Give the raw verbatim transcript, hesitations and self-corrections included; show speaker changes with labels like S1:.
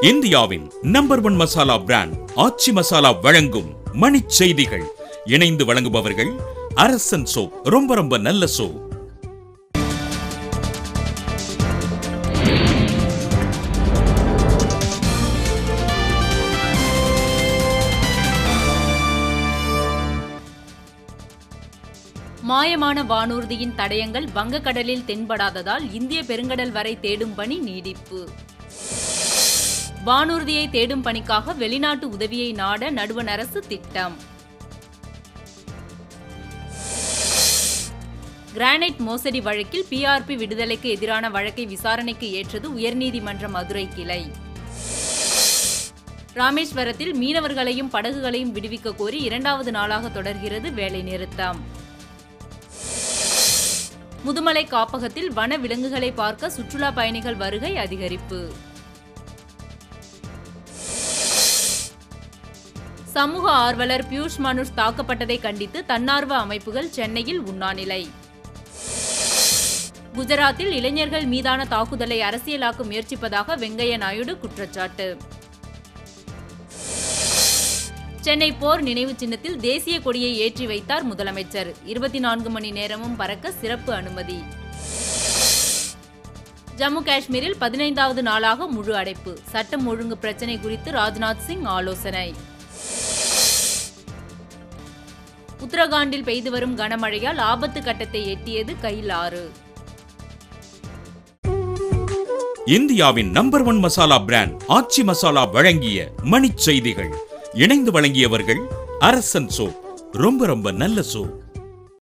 S1: இந்தியாவின் number one masala brand Aachi masala வழங்கும் மணிச் செய்திகள். இணைந்து வழங்குபவர்கள் அரசன் சோ. ரொம்ப ரொம்ப நல்ல சோ.
S2: மாயமான வானூர்தியின் தடயங்கள் வங்கக்கடலில் தென்படாததால் இந்திய பெருங்கடல் வரை தேடும் பணி நீடிப்பு. வானூர்தியை தேடும் பணிக்காக வெளிநாட்டு உதவியை நாட நடுவண் அரசு திட்டம். கிரானைட் மோசடி வழக்கில் பிஆர்பி விடுதலைக்கு எதிரான வழக்கை விசாரணைக்கு ஏற்றது உயர்நீதிமன்ற மதுரை கிளை. ராமேஸ்வரத்தில் மீனவர்களையும் படகுகளையும் விடுவிக்க கோரி இரண்டாவது நாளாக தொடர்கிறது வேலைநிறுத்தம். முதுமலை காப்பகத்தில் வன விலங்குகளை பார்க்க சுற்றுலா பயணிகள் வருகை அதிகரிப்பு. சமூக ஆர்வலர் பியூஷ் மனுஷ் தாக்கப்பட்டதை கண்டித்து தன்னார்வ அமைப்புகள் சென்னையில் உண்ணாநிலை. குஜராத்தில் இளைஞர்கள் மீதான தாக்குதலை அரசியலாக்க முயற்சிப்பதாக வெங்கையா நாயுடு குற்றச்சாட்டு. சென்னை போர் நினைவு சின்னத்தில் தேசிய கொடியை ஏற்றி வைத்தார் முதலமைச்சர். இருபத்தி நான்கு மணி நேரமும் பறக்க சிறப்பு அனுமதி. ஜம்மு காஷ்மீரில் பதினைந்தாவது நாளாக முழு அடைப்பு. சட்டம் ஒழுங்கு பிரச்சினை குறித்து ராஜ்நாத் சிங் ஆலோசனை. உத்தரகாண்டில் பெய்து வரும் கனமழையால் ஆபத்து கட்டத்தை எட்டியது கைல் ஆறு.
S1: இந்தியாவின் number one masala brand Aachi masala வழங்கிய மணிச் செய்திகள். இணைந்து வழங்கியவர்கள் அரசன் சோ. ரொம்ப ரொம்ப நல்ல சோ.